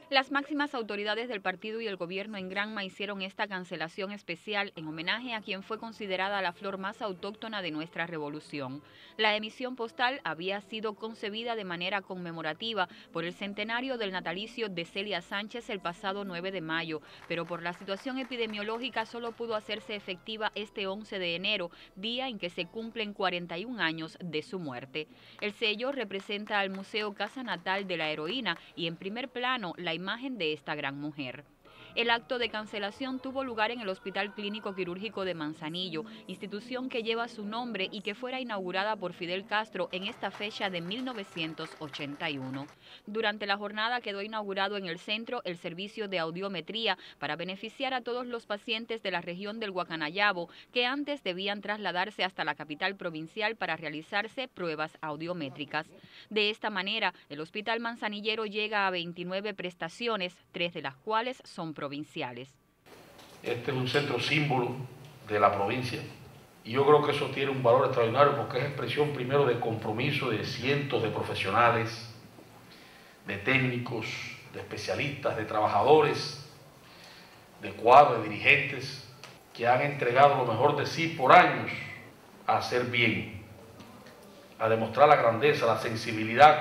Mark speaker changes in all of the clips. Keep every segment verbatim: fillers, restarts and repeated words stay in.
Speaker 1: Las máximas autoridades del partido y el gobierno en Granma hicieron esta cancelación especial en homenaje a quien fue considerada la flor más autóctona de nuestra revolución. La emisión postal había sido concebida de manera conmemorativa por el centenario del natalicio de Celia Sánchez el pasado nueve de mayo, pero por la situación epidemiológica solo pudo hacerse efectiva este once de enero, día en que se cumplen cuarenta y un años de su muerte. El sello representa al Museo Casa Natal de la Heroína y en primer plano la imagen de esta gran mujer. El acto de cancelación tuvo lugar en el Hospital Clínico Quirúrgico de Manzanillo, institución que lleva su nombre y que fuera inaugurada por Fidel Castro en esta fecha de mil novecientos ochenta y uno. Durante la jornada quedó inaugurado en el centro el servicio de audiometría para beneficiar a todos los pacientes de la región del Guacanayabo que antes debían trasladarse hasta la capital provincial para realizarse pruebas audiométricas. De esta manera, el Hospital Manzanillero llega a veintinueve prestaciones, tres de las cuales son provinciales.
Speaker 2: Este es un centro símbolo de la provincia y yo creo que eso tiene un valor extraordinario porque es expresión primero de compromiso de cientos de profesionales, de técnicos, de especialistas, de trabajadores, de cuadros, de dirigentes que han entregado lo mejor de sí por años a hacer bien, a demostrar la grandeza, la sensibilidad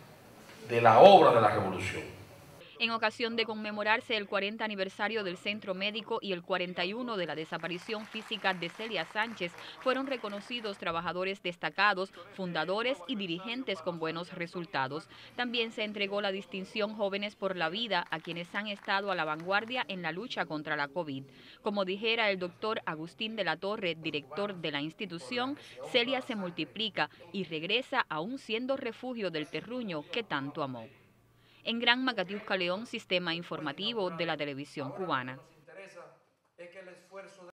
Speaker 2: de la obra de la revolución.
Speaker 1: En ocasión de conmemorarse el cuarenta aniversario del Centro Médico y el cuarenta y uno de la desaparición física de Celia Sánchez, fueron reconocidos trabajadores destacados, fundadores y dirigentes con buenos resultados. También se entregó la distinción Jóvenes por la Vida a quienes han estado a la vanguardia en la lucha contra la COVID. Como dijera el doctor Agustín de la Torre, director de la institución, Celia se multiplica y regresa aún siendo refugio del terruño que tanto amó. En Granma, Catiusca León, Sistema Informativo de la Televisión Cubana.